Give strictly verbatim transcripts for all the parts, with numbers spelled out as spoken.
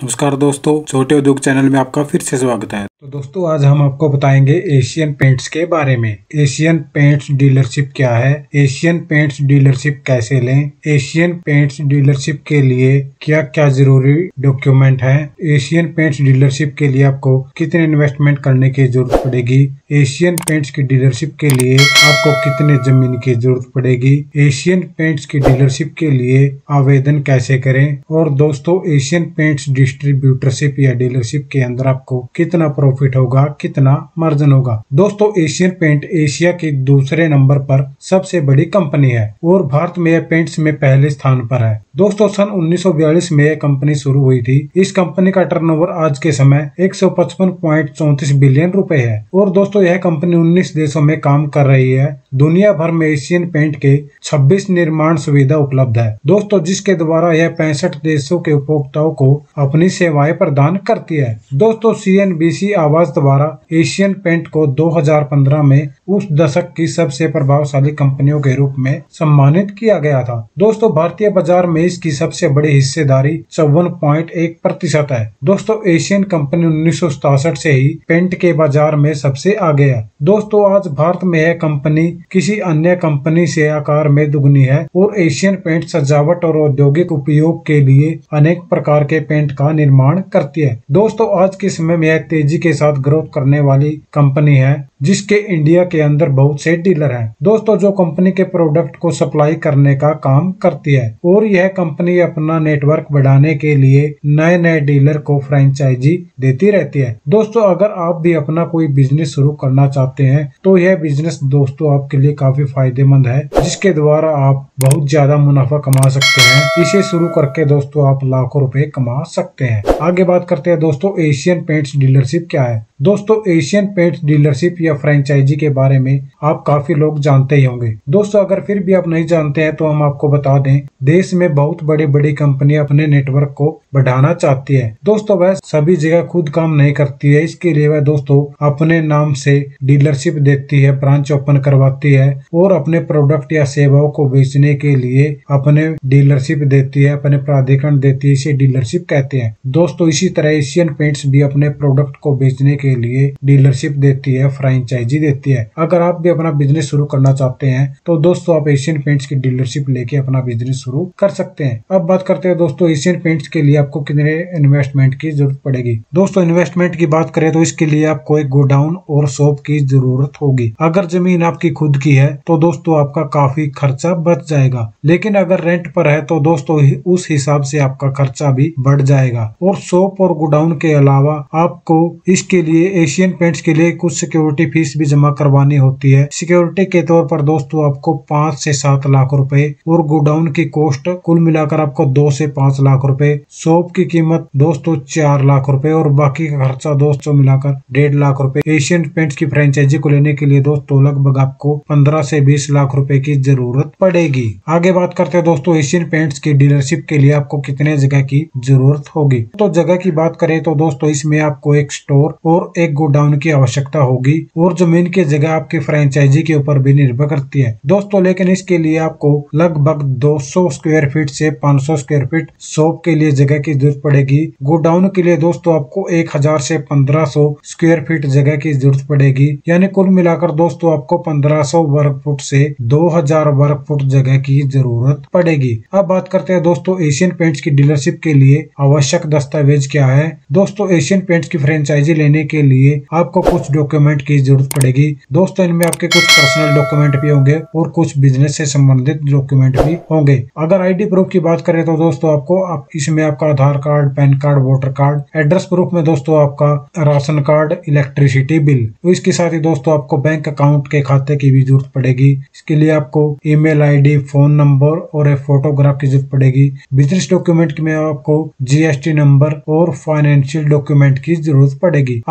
नमस्कार दोस्तों, छोटे उद्योग चैनल में आपका फिर से स्वागत है। तो दोस्तों आज हम आपको बताएंगे एशियन पेंट्स के बारे में। एशियन पेंट्स डीलरशिप क्या है, एशियन पेंट्स डीलरशिप कैसे लें, एशियन पेंट्स डीलरशिप के लिए क्या क्या जरूरी डॉक्यूमेंट है, एशियन पेंट्स डीलरशिप के लिए आपको कितने इन्वेस्टमेंट करने की जरूरत पड़ेगी, एशियन पेंट्स की डीलरशिप के लिए आपको कितने जमीन की जरूरत पड़ेगी, एशियन पेंट्स की डीलरशिप के लिए आवेदन कैसे करें, और दोस्तों एशियन पेंट्स डिस्ट्रीब्यूटरशिप या डीलरशिप के अंदर आपको कितना प्रॉफिट होगा, कितना मार्जिन होगा। दोस्तों एशियन पेंट एशिया की दूसरे नंबर पर सबसे बड़ी कंपनी है और भारत में यह पेंट्स में पहले स्थान पर है। दोस्तों सन उन्नीस सौ बयालीस में यह कंपनी शुरू हुई थी। इस कंपनी का टर्नओवर आज के समय एक सौ पचपन पॉइंट चौंतीस बिलियन रुपए है और दोस्तों यह कंपनी उन्नीस देशों में काम कर रही है। दुनिया भर में एशियन पेंट के छब्बीस निर्माण सुविधा उपलब्ध है दोस्तों, जिसके द्वारा यह पैंसठ देशों के उपभोक्ताओं को अपनी सेवाएं प्रदान करती है। दोस्तों सी एन बी सी आवाज द्वारा एशियन पेंट को दो हज़ार पंद्रह में उस दशक की सबसे प्रभावशाली कंपनियों के रूप में सम्मानित किया गया था। दोस्तों भारतीय बाजार में इसकी सबसे बड़ी हिस्सेदारी चौवन पॉइंट एक प्रतिशत है। दोस्तों एशियन कंपनी उन्नीस सौ सतासठ से ही पेंट के बाजार में सबसे आगे है। दोस्तों आज भारत में यह कंपनी किसी अन्य कंपनी से आकार में दुगनी है और एशियन पेंट सजावट और औद्योगिक उपयोग के लिए अनेक प्रकार के पेंट का निर्माण करती है। दोस्तों आज के समय में यह तेजी के साथ ग्रोथ करने वाली कंपनी है, जिसके इंडिया के अंदर बहुत से डीलर हैं दोस्तों, जो कंपनी के प्रोडक्ट को सप्लाई करने का काम करती है और यह कंपनी अपना नेटवर्क बढ़ाने के लिए नए नए डीलर को फ्रेंचाइजी देती रहती है। दोस्तों अगर आप भी अपना कोई बिजनेस शुरू करना चाहते हैं तो यह बिजनेस दोस्तों आपके लिए काफी फायदेमंद है, जिसके द्वारा आप बहुत ज्यादा मुनाफा कमा सकते हैं। इसे शुरू करके दोस्तों आप लाखों रुपए कमा सकते हैं। आगे बात करते हैं दोस्तों एशियन पेंट्स डीलरशिप क्या है। दोस्तों एशियन पेंट्स डीलरशिप या फ्रेंचाइजी के बारे में आप काफी लोग जानते ही होंगे। दोस्तों अगर फिर भी आप नहीं जानते हैं तो हम आपको बता दें, देश में बहुत बड़ी बड़ी कंपनियां अपने नेटवर्क को बढ़ाना चाहती है। दोस्तों वह सभी जगह खुद काम नहीं करती है, इसके लिए वह दोस्तों अपने नाम से डीलरशिप देती है, ब्रांच ओपन करवाती है और अपने प्रोडक्ट या सेवाओं को बेचने के लिए अपने डीलरशिप देती है, अपने प्राधिकरण देती है, इसे डीलरशिप कहते हैं। दोस्तों इसी तरह एशियन पेंट्स भी अपने प्रोडक्ट को बेचने के लिए डीलरशिप देती है, फ्रेंचाइजी देती है। अगर आप भी अपना बिजनेस शुरू करना चाहते हैं तो दोस्तों आप एशियन पेंट्स की डीलरशिप लेके अपना बिजनेस शुरू कर सकते हैं। अब बात करते हैं दोस्तों एशियन पेंट्स के लिए आपको कितने इन्वेस्टमेंट की जरूरत पड़ेगी। दोस्तों इन्वेस्टमेंट की बात करें तो इसके लिए आपको एक गोडाउन और शॉप की जरूरत होगी। अगर जमीन आपकी खुद की है तो दोस्तों आपका काफी खर्चा बच जाएगा, लेकिन अगर रेंट पर है तो दोस्तों उस हिसाब से आपका खर्चा भी बढ़ जाएगा। और शॉप और गोडाउन के अलावा आपको इसके लिए एशियन पेंट्स के लिए कुछ सिक्योरिटी फीस भी जमा करवानी होती है। सिक्योरिटी के तौर पर दोस्तों आपको पाँच से सात लाख रुपए और गोडाउन की कॉस्ट कुल मिलाकर आपको दो से पाँच लाख रुपए, शॉप की कीमत दोस्तों चार लाख रुपए और बाकी का खर्चा दोस्तों मिलाकर डेढ़ लाख रुपए। एशियन पेंट्स की फ्रेंचाइजी को लेने के लिए दोस्तों लगभग आपको पंद्रह से बीस लाख रुपए की जरूरत पड़ेगी। आगे बात करते हैं दोस्तों एशियन पेंट्स की डीलरशिप के लिए आपको कितने जगह की जरूरत होगी। तो जगह की बात करें तो दोस्तों इसमें आपको एक स्टोर और एक गोडाउन की आवश्यकता होगी और जमीन की जगह आपकी फ्रेंचाइजी के ऊपर भी निर्भर करती है दोस्तों, लेकिन इसके लिए आपको लगभग दो सौ स्क्वायर फीट से पाँच सौ स्क्वायर फीट शॉप के लिए जगह की जरूरत पड़ेगी। गोडाउन के लिए दोस्तों आपको एक हज़ार से पंद्रह सौ स्क्वायर फीट जगह की जरूरत पड़ेगी, यानी कुल मिलाकर दोस्तों आपको पंद्रह सौ वर्ग फुट से दो हज़ार वर्ग फुट जगह की जरूरत पड़ेगी। अब बात करते हैं दोस्तों एशियन पेंट्स की डीलरशिप के लिए आवश्यक दस्तावेज क्या है। दोस्तों एशियन पेंट्स की फ्रेंचाइजी लेने के लिए आपको कुछ डॉक्यूमेंट की जरूरत पड़ेगी दोस्तों, इनमें आपके कुछ पर्सनल डॉक्यूमेंट भी होंगे और कुछ बिजनेस से संबंधित डॉक्यूमेंट भी होंगे। अगर आईडी प्रूफ की बात करें तो दोस्तों आपको आप इसमें आपका Aadhaar card, PAN card, voter card, address proof में दोस्तों आपका राशन कार्ड, इलेक्ट्रिसिटी बिल, तो इसके साथ ही दोस्तों आपको बैंक अकाउंट के खाते की भी जरूरत पड़ेगी। इसके लिए आपको ईमेल आईडी, फोन नंबर और एक फोटोग्राफ की जरूरत पड़ेगी। बिजनेस डॉक्यूमेंट में आपको जीएसटी नंबर और फाइनेंशियल डॉक्यूमेंट की जरूरत पड़ेगी।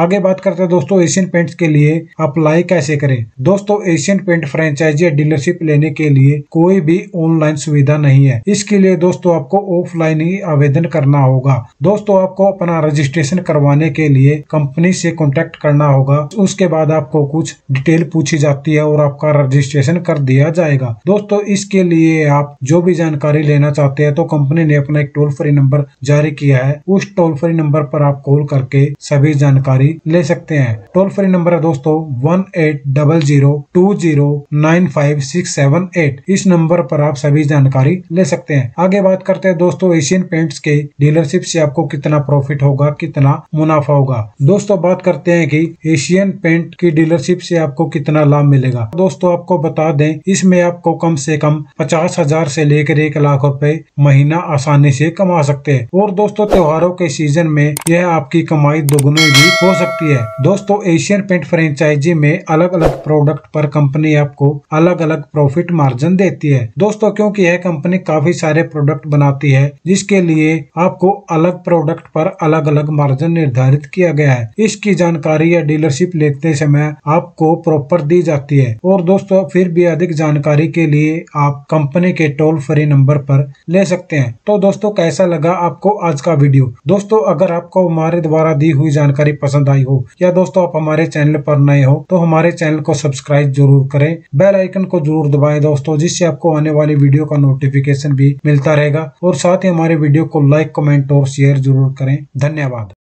आगे बात करते हैं दोस्तों एशियन पेंट्स के लिए अप्लाई कैसे करें। दोस्तों एशियन पेंट फ्रेंचाइजी या डीलरशिप लेने के लिए कोई भी ऑनलाइन सुविधा नहीं है। इसके लिए दोस्तों आपको ऑफलाइन ही आवेदन करना होगा। दोस्तों आपको अपना रजिस्ट्रेशन करवाने के लिए कंपनी से कॉन्टेक्ट करना होगा। उसके बाद आपको कुछ डिटेल पूछी जाती है और आपका रजिस्ट्रेशन कर दिया जाएगा। दोस्तों इसके लिए आप जो भी जानकारी लेना चाहते हैं तो कंपनी ने अपना एक टोल फ्री नंबर जारी किया है। उस टोल फ्री नंबर पर आप कॉल करके सभी जानकारी ले सकते हैं। टोल फ्री नंबर है दोस्तों one eight double zero two zero nine five six seven eight. इस नंबर पर आप सभी जानकारी ले सकते हैं। आगे बात करते हैं दोस्तों एशियन पेंट्स के डीलरशिप से आपको कितना प्रॉफिट होगा, कितना मुनाफा होगा। दोस्तों बात करते हैं कि एशियन पेंट की डीलरशिप से आपको कितना लाभ मिलेगा। दोस्तों आपको बता दें इसमें आपको कम से कम पचास हजार से लेकर एक लाख रुपए महीना आसानी से कमा सकते हैं। और दोस्तों त्योहारों के सीजन में यह आपकी कमाई दोगुनी भी हो सकती है। दोस्तों एशियन पेंट फ्रेंचाइजी में अलग अलग प्रोडक्ट पर कंपनी आपको अलग अलग प्रॉफिट मार्जिन देती है। दोस्तों क्योंकि यह कंपनी काफी सारे प्रोडक्ट बनाती है जिसके लिए आपको अलग प्रोडक्ट पर अलग अलग मार्जिन निर्धारित किया गया है। इसकी जानकारी या डीलरशिप लेते समय आपको प्रॉपर दी जाती है। और दोस्तों फिर भी अधिक जानकारी के लिए आप कंपनी के टोल फ्री नंबर पर ले सकते हैं। तो दोस्तों कैसा लगा आपको आज का वीडियो। दोस्तों अगर आपको हमारे द्वारा दी हुई जानकारी पसंद आई हो या दोस्तों आप हमारे चैनल पर नए हो तो हमारे चैनल को सब्सक्राइब जरूर करें, बेल आइकन को जरूर दबाएं दोस्तों, जिससे आपको आने वाली वीडियो का नोटिफिकेशन भी मिलता रहेगा। और साथ ही हमारे वीडियो को लाइक, कमेंट और शेयर जरूर करें। धन्यवाद।